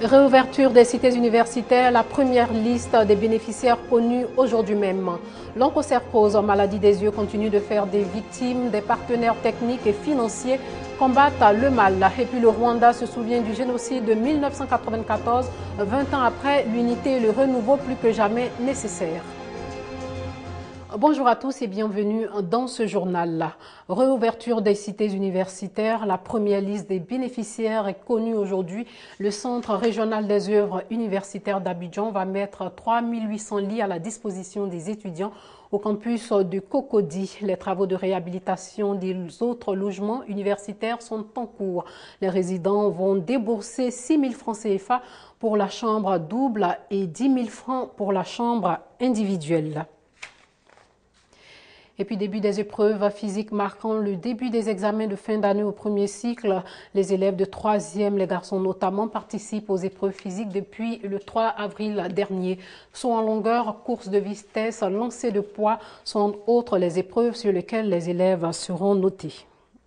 Réouverture des cités universitaires, la première liste des bénéficiaires connue aujourd'hui même. L'onchocercose, maladie des yeux, continue de faire des victimes. Des partenaires techniques et financiers combattent le mal. Et puis le Rwanda se souvient du génocide de 1994, 20 ans après, l'unité et le renouveau plus que jamais nécessaires. Bonjour à tous et bienvenue dans ce journal-là. Réouverture des cités universitaires, la première liste des bénéficiaires est connue aujourd'hui. Le Centre régional des œuvres universitaires d'Abidjan va mettre 3800 lits à la disposition des étudiants au campus de Cocody. Les travaux de réhabilitation des autres logements universitaires sont en cours. Les résidents vont débourser 6 000 francs CFA pour la chambre double et 10 000 francs pour la chambre individuelle. Et puis début des épreuves physiques marquant le début des examens de fin d'année au premier cycle. Les élèves de 3e, les garçons notamment, participent aux épreuves physiques depuis le 3 avril dernier. Saut en longueur, course de vitesse, lancer de poids sont autres les épreuves sur lesquelles les élèves seront notés.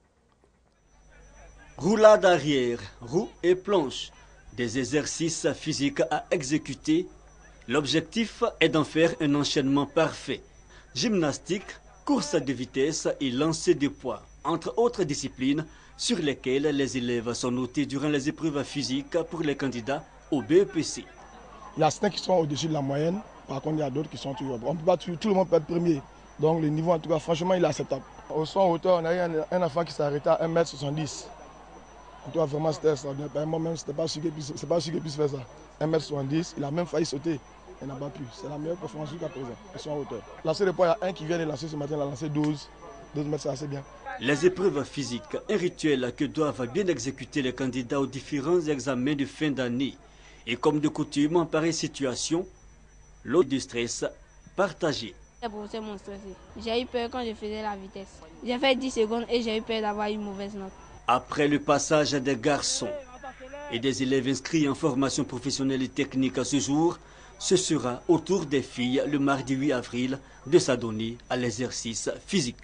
Roulade arrière, roue et planche, des exercices physiques à exécuter. L'objectif est d'en faire un enchaînement parfait. Gymnastique, course de vitesse et lancer de poids, entre autres disciplines sur lesquelles les élèves sont notés durant les épreuves physiques pour les candidats au BEPC. Il y a certains qui sont au-dessus de la moyenne, par contre il y a d'autres qui sont toujours. On peut pas tout le monde peut être premier, donc le niveau en tout cas franchement il est acceptable. Au son hauteur, on a eu un enfant qui s'est arrêté à 1m70. En tout cas vraiment c'était extraordinaire, moi-même c'est pas sûr qu'il puisse faire ça. 1m70, il a même failli sauter. Elle n'a pas pu. C'est la meilleure performance jusqu'à présent. Ils sont en hauteur. Lancer de poids, il y a un qui vient de lancer ce matin, il a lancé 12 mètres, c'est assez bien. Les épreuves physiques, un rituel que doivent bien exécuter les candidats aux différents examens de fin d'année. Et comme de coutume, en pareille situation, l'eau du stress partagé. C'est mon stress. J'ai eu peur quand je faisais la vitesse. J'ai fait 10 secondes et j'ai eu peur d'avoir une mauvaise note. Après le passage des garçons et des élèves inscrits en formation professionnelle et technique à ce jour, ce sera au tour des filles le mardi 8 avril de s'adonner à l'exercice physique.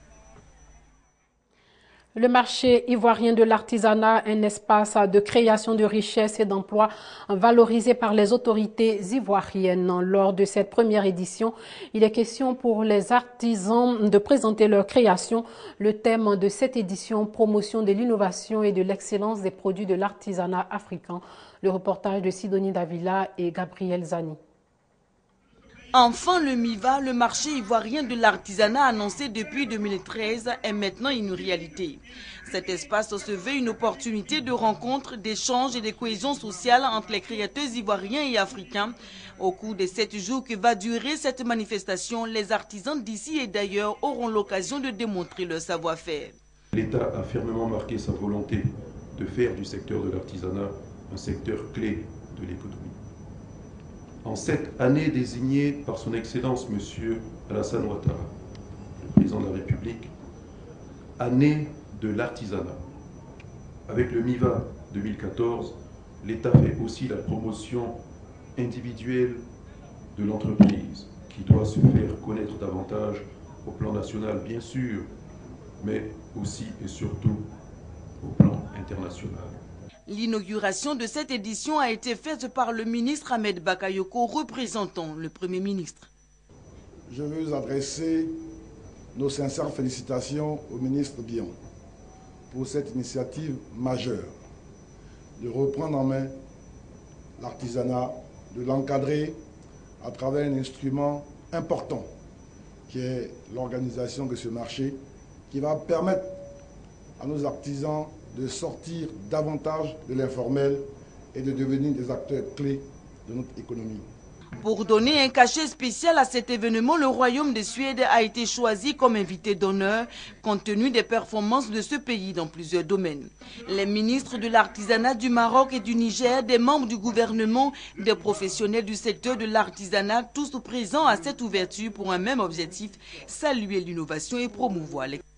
Le marché ivoirien de l'artisanat, un espace de création de richesses et d'emplois valorisé par les autorités ivoiriennes. Lors de cette première édition, il est question pour les artisans de présenter leurs créations. Le thème de cette édition, promotion de l'innovation et de l'excellence des produits de l'artisanat africain. Le reportage de Sidonie Davila et Gabriel Zani. Enfin, le MIVA, le marché ivoirien de l'artisanat annoncé depuis 2013, est maintenant une réalité. Cet espace se veut une opportunité de rencontre, d'échange et de cohésion sociale entre les créateurs ivoiriens et africains. Au cours des 7 jours que va durer cette manifestation, les artisans d'ici et d'ailleurs auront l'occasion de démontrer leur savoir-faire. L'État a fermement marqué sa volonté de faire du secteur de l'artisanat un secteur clé de l'économie. En cette année désignée par son Excellence M. Alassane Ouattara, le président de la République, année de l'artisanat. Avec le MIVA 2014, l'État fait aussi la promotion individuelle de l'entreprise, qui doit se faire connaître davantage au plan national, bien sûr, mais aussi et surtout au plan international. L'inauguration de cette édition a été faite par le ministre Ahmed Bakayoko, représentant le Premier ministre. Je veux vous adresser nos sincères félicitations au ministre Bion pour cette initiative majeure de reprendre en main l'artisanat, de l'encadrer à travers un instrument important qui est l'organisation de ce marché qui va permettre à nos artisans de sortir davantage de l'informel et de devenir des acteurs clés de notre économie. Pour donner un cachet spécial à cet événement, le Royaume de Suède a été choisi comme invité d'honneur compte tenu des performances de ce pays dans plusieurs domaines. Les ministres de l'artisanat du Maroc et du Niger, des membres du gouvernement, des professionnels du secteur de l'artisanat, tous présents à cette ouverture pour un même objectif, saluer l'innovation et promouvoir les...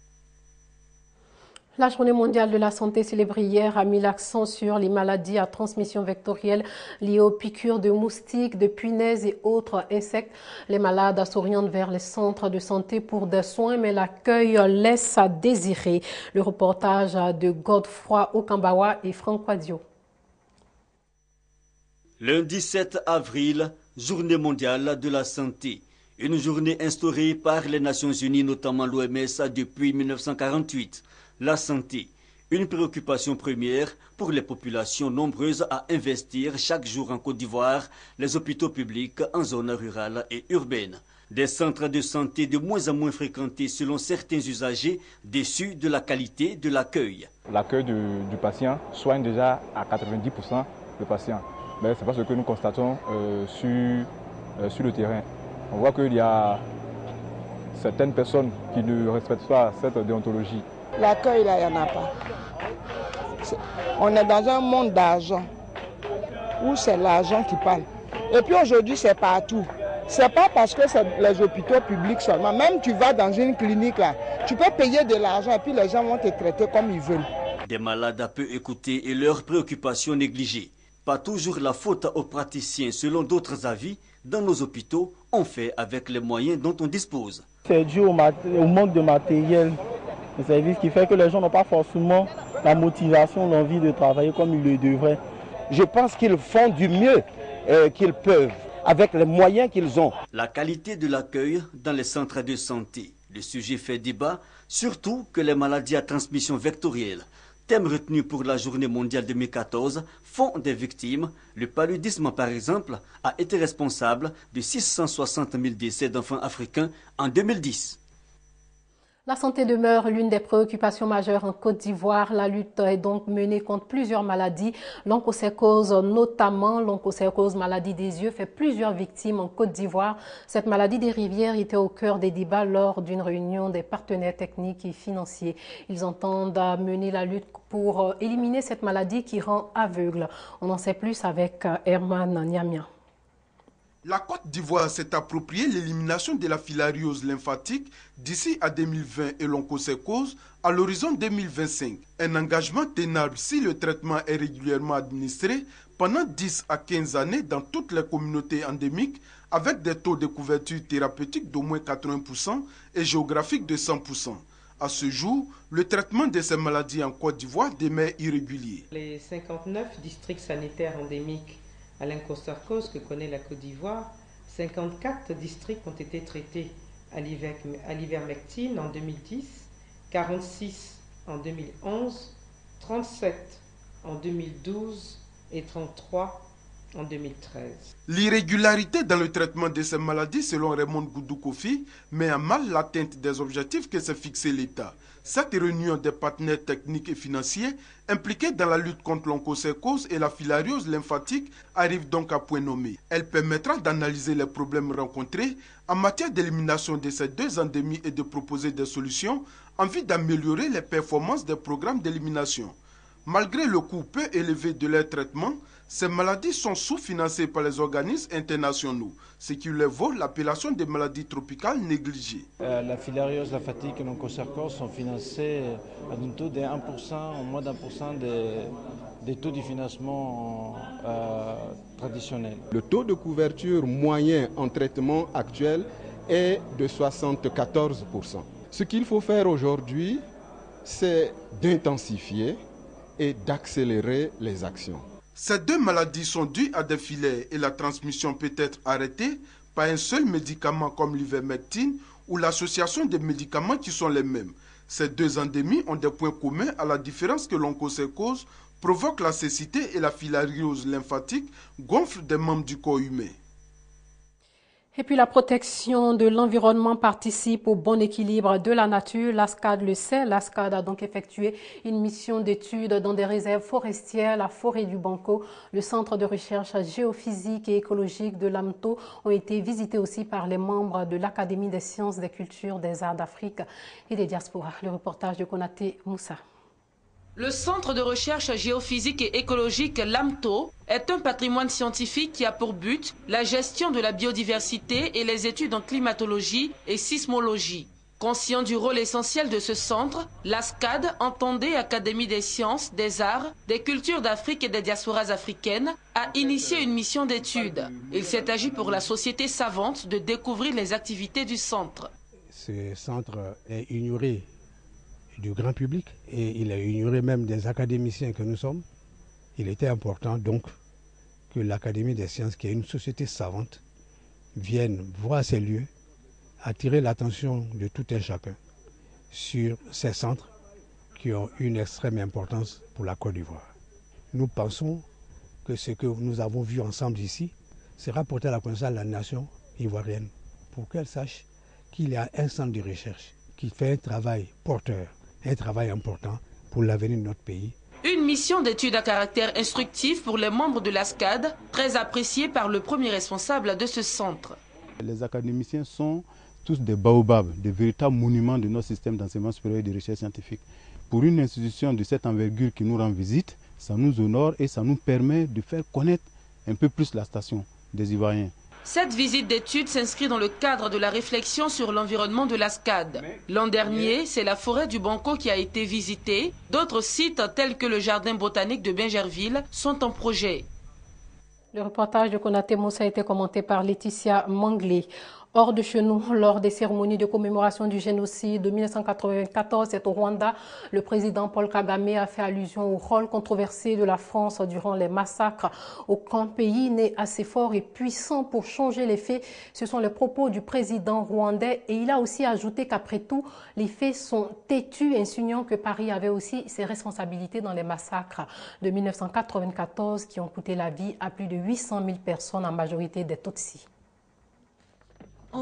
La Journée mondiale de la santé célébrée hier a mis l'accent sur les maladies à transmission vectorielle liées aux piqûres de moustiques, de punaises et autres insectes. Les malades s'orientent vers les centres de santé pour des soins, mais l'accueil laisse à désirer. Le reportage de Godefroy Okambawa et Franck Quadio. Lundi 7 avril, Journée mondiale de la santé. Une journée instaurée par les Nations Unies, notamment l'OMS, depuis 1948. La santé, une préoccupation première pour les populations nombreuses à investir chaque jour en Côte d'Ivoire, les hôpitaux publics en zone rurale et urbaine. Des centres de santé de moins en moins fréquentés selon certains usagers, déçus de la qualité de l'accueil. L'accueil du patient soigne déjà à 90% le patient. Mais c'est pas ce que nous constatons sur le terrain. On voit qu'il y a certaines personnes qui ne respectent pas cette déontologie. L'accueil, là, il n'y en a pas. On est dans un monde d'argent, où c'est l'argent qui parle. Et puis aujourd'hui, c'est partout. C'est pas parce que c'est les hôpitaux publics seulement. Même tu vas dans une clinique, là, tu peux payer de l'argent et puis les gens vont te traiter comme ils veulent. Des malades à peu écoutés et leurs préoccupations négligées. Pas toujours la faute aux praticiens, selon d'autres avis. Dans nos hôpitaux, on fait avec les moyens dont on dispose. C'est dû au manque de matériel de service qui fait que les gens n'ont pas forcément la motivation, l'envie de travailler comme ils le devraient. Je pense qu'ils font du mieux qu'ils peuvent avec les moyens qu'ils ont. La qualité de l'accueil dans les centres de santé. Le sujet fait débat, surtout que les maladies à transmission vectorielle, thème retenu pour la journée mondiale 2014, font des victimes. Le paludisme, par exemple, a été responsable de 660 000 décès d'enfants africains en 2010. La santé demeure l'une des préoccupations majeures en Côte d'Ivoire. La lutte est donc menée contre plusieurs maladies. L'onchocercose, notamment l'onchocercose, maladie des yeux, fait plusieurs victimes en Côte d'Ivoire. Cette maladie des rivières était au cœur des débats lors d'une réunion des partenaires techniques et financiers. Ils entendent mener la lutte pour éliminer cette maladie qui rend aveugle. On en sait plus avec Herman Niamia. La Côte d'Ivoire s'est approprié l'élimination de la filariose lymphatique d'ici à 2020 et l'onchocercose à l'horizon 2025. Un engagement tenable si le traitement est régulièrement administré pendant 10 à 15 années dans toutes les communautés endémiques avec des taux de couverture thérapeutique d'au moins 80% et géographique de 100%. À ce jour, le traitement de ces maladies en Côte d'Ivoire demeure irrégulier. Les 59 districts sanitaires endémiques à l'onchocercose que connaît la Côte d'Ivoire, 54 districts ont été traités à l'ivermectine en 2010, 46 en 2011, 37 en 2012 et 33 en 2013. L'irrégularité dans le traitement de ces maladies, selon Raymond Goudou-Kofi, met à mal l'atteinte des objectifs que s'est fixé l'État. Cette réunion des partenaires techniques et financiers impliqués dans la lutte contre l'onchocercose et la filariose lymphatique arrive donc à point nommé. Elle permettra d'analyser les problèmes rencontrés en matière d'élimination de ces deux endémies et de proposer des solutions en vue d'améliorer les performances des programmes d'élimination. Malgré le coût peu élevé de leur traitement, ces maladies sont sous-financées par les organismes internationaux, ce qui leur vaut l'appellation de maladies tropicales négligées. La filariose lymphatique et l'onchocercose sont financées à un taux de 1%, en moins d'1% des taux de financement traditionnels. Le taux de couverture moyen en traitement actuel est de 74%. Ce qu'il faut faire aujourd'hui, c'est d'intensifier et d'accélérer les actions. Ces deux maladies sont dues à des filaires et la transmission peut être arrêtée par un seul médicament comme l'ivermectine ou l'association des médicaments qui sont les mêmes. Ces deux endémies ont des points communs à la différence que l'onchocercose provoque la cécité et la filariose lymphatique gonfle des membres du corps humain. Et puis la protection de l'environnement participe au bon équilibre de la nature. L'ASCAD le sait. L'ASCAD a donc effectué une mission d'étude dans des réserves forestières, la forêt du Banco. Le centre de recherche géophysique et écologique de l'AMTO ont été visités aussi par les membres de l'Académie des sciences, des cultures, des arts d'Afrique et des diasporas. Le reportage de Konaté Moussa. Le Centre de recherche géophysique et écologique LAMTO est un patrimoine scientifique qui a pour but la gestion de la biodiversité et les études en climatologie et sismologie. Conscient du rôle essentiel de ce centre, l'ASCAD, entendait Académie des sciences, des arts, des cultures d'Afrique et des diasporas africaines, a initié une mission d'étude. Il s'est agi pour la société savante de découvrir les activités du centre. Ce centre est ignoré du grand public et il est ignoré même des académiciens que nous sommes. Il était important donc que l'Académie des sciences, qui est une société savante, vienne voir ces lieux, attirer l'attention de tout un chacun sur ces centres qui ont une extrême importance pour la Côte d'Ivoire. Nous pensons que ce que nous avons vu ensemble ici sera porté à la connaissance de la nation ivoirienne pour qu'elle sache qu'il y a un centre de recherche qui fait un travail porteur, un travail important pour l'avenir de notre pays. Une mission d'étude à caractère instructif pour les membres de l'ASCAD, très appréciée par le premier responsable de ce centre. Les académiciens sont tous des baobabs, des véritables monuments de notre système d'enseignement supérieur et de recherche scientifique. Pour une institution de cette envergure qui nous rend visite, ça nous honore et ça nous permet de faire connaître un peu plus la station des Ivoiriens. Cette visite d'études s'inscrit dans le cadre de la réflexion sur l'environnement de l'ASCAD. L'an dernier, c'est la forêt du Banco qui a été visitée. D'autres sites, tels que le jardin botanique de Bingerville, sont en projet. Le reportage de Konaté Moussa a été commenté par Laetitia Manglé. Hors de chez nous, lors des cérémonies de commémoration du génocide de 1994, c'est au Rwanda, le président Paul Kagame a fait allusion au rôle controversé de la France durant les massacres. Aucun pays n'est assez fort et puissant pour changer les faits. Ce sont les propos du président rwandais et il a aussi ajouté qu'après tout, les faits sont têtus, insinuant que Paris avait aussi ses responsabilités dans les massacres de 1994 qui ont coûté la vie à plus de 800 000 personnes, en majorité des Tutsis. En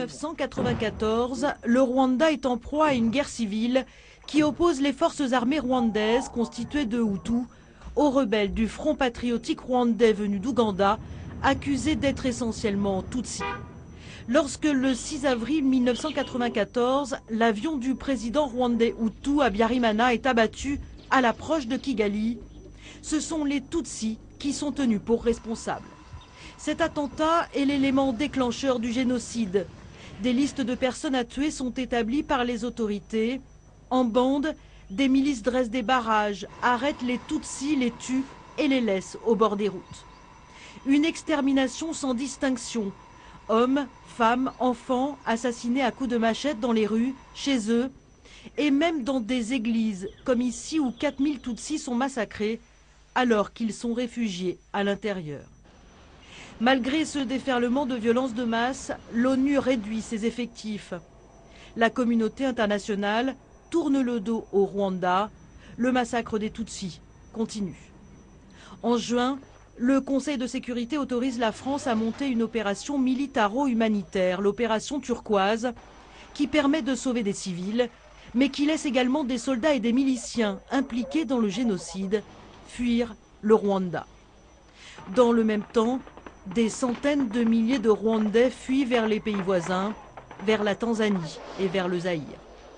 1994, le Rwanda est en proie à une guerre civile qui oppose les forces armées rwandaises constituées de Hutus aux rebelles du Front patriotique rwandais venus d'Ouganda, accusés d'être essentiellement Tutsis. Lorsque le 6 avril 1994, l'avion du président rwandais Hutu à Biarimana est abattu à l'approche de Kigali, ce sont les Tutsis qui sont tenus pour responsables. Cet attentat est l'élément déclencheur du génocide. Des listes de personnes à tuer sont établies par les autorités. En bande, des milices dressent des barrages, arrêtent les Tutsis, les tuent et les laissent au bord des routes. Une extermination sans distinction. Hommes, femmes, enfants assassinés à coups de machette dans les rues, chez eux, et même dans des églises, comme ici où 4000 Tutsis sont massacrés, alors qu'ils sont réfugiés à l'intérieur. Malgré ce déferlement de violence de masse, l'ONU réduit ses effectifs. La communauté internationale tourne le dos au Rwanda. Le massacre des Tutsis continue. En juin, le Conseil de sécurité autorise la France à monter une opération militaro-humanitaire, l'opération turquoise, qui permet de sauver des civils, mais qui laisse également des soldats et des miliciens impliqués dans le génocide fuir le Rwanda. Dans le même temps, des centaines de milliers de Rwandais fuient vers les pays voisins, vers la Tanzanie et vers le Zaïre.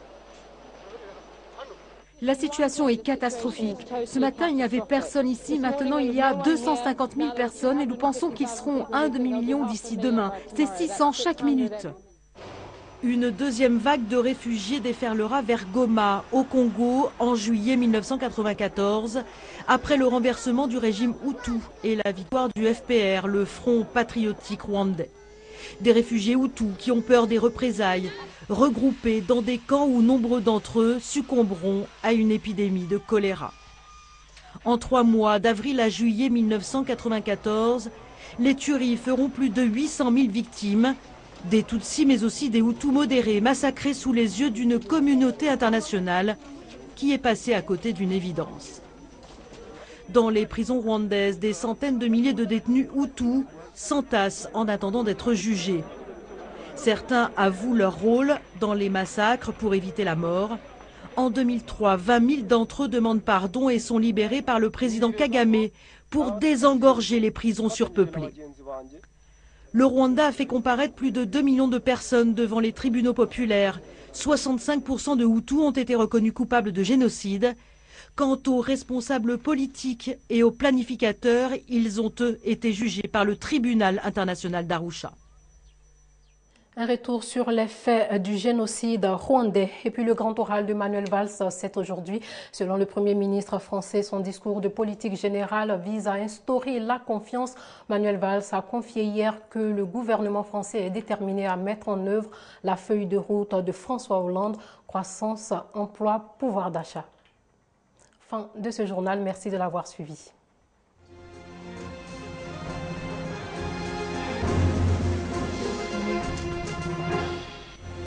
La situation est catastrophique. Ce matin, il n'y avait personne ici. Maintenant, il y a 250 000 personnes et nous pensons qu'ils seront 1 demi-million d'ici demain. C'est 600 chaque minute. Une deuxième vague de réfugiés déferlera vers Goma, au Congo, en juillet 1994, après le renversement du régime Hutu et la victoire du FPR, le Front patriotique rwandais. Des réfugiés Hutus qui ont peur des représailles, regroupés dans des camps où nombreux d'entre eux succomberont à une épidémie de choléra. En 3 mois, d'avril à juillet 1994, les tueries feront plus de 800 000 victimes, des Tutsis mais aussi des Hutus modérés massacrés sous les yeux d'une communauté internationale qui est passée à côté d'une évidence. Dans les prisons rwandaises, des centaines de milliers de détenus Hutus s'entassent en attendant d'être jugés. Certains avouent leur rôle dans les massacres pour éviter la mort. En 2003, 20 000 d'entre eux demandent pardon et sont libérés par le président Kagame pour désengorger les prisons surpeuplées. Le Rwanda a fait comparaître plus de 2 millions de personnes devant les tribunaux populaires. 65% de Hutus ont été reconnus coupables de génocide. Quant aux responsables politiques et aux planificateurs, ils ont eux été jugés par le tribunal international d'Arusha. Un retour sur les faits du génocide rwandais. Et puis le grand oral de Manuel Valls, c'est aujourd'hui. Selon le Premier ministre français, son discours de politique générale vise à instaurer la confiance. Manuel Valls a confié hier que le gouvernement français est déterminé à mettre en œuvre la feuille de route de François Hollande, croissance, emploi, pouvoir d'achat. Fin de ce journal, merci de l'avoir suivi.